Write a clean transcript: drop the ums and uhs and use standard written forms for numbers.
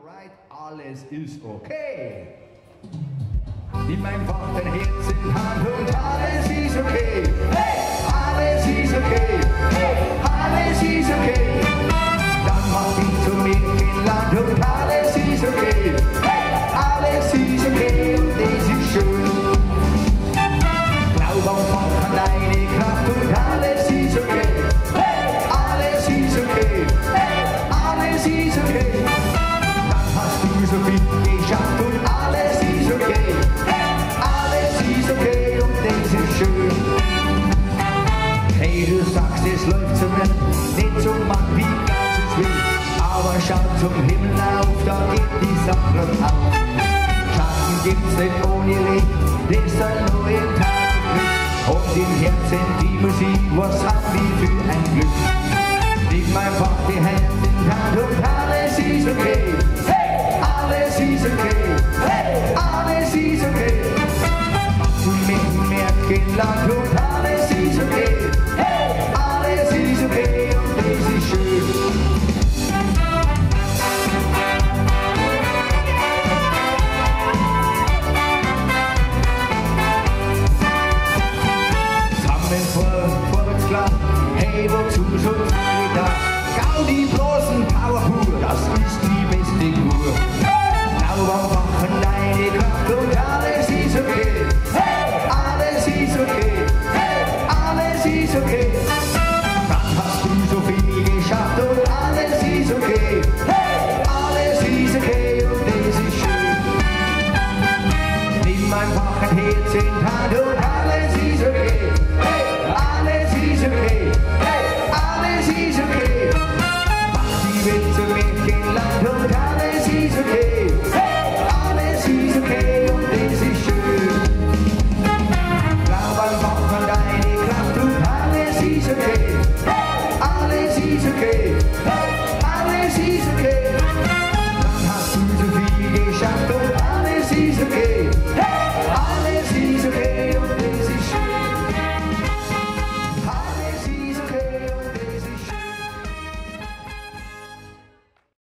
alright, alles ist okay. Nimm einfach dein Herz in Hand und alles ist okay. Hey, alles ist okay. Hey, alles ist okay. Dann mach dich zu mir in Land und alles ist okay. Hey, alles ist okay und es ist schön. Glaub einfach an deine Kraft und alles ist okay. Hey, alles ist okay. Hey, alles ist okay. Dann hast du so viel geschafft und alles ist okay. Hey, alles ist okay und es ist schön. Hey, du sagst, es läuft so nicht so Mann wie ganzes will. Aber schau zum Himmel auf, da geht die Sonne auf. Schatten gibt's nicht ohne Licht, das soll nur im Tag gekriegt. Und im Herzen die Musik, was hat wie für ein Glück. Nimm einfach die Hände in die Hand und alles ist okay.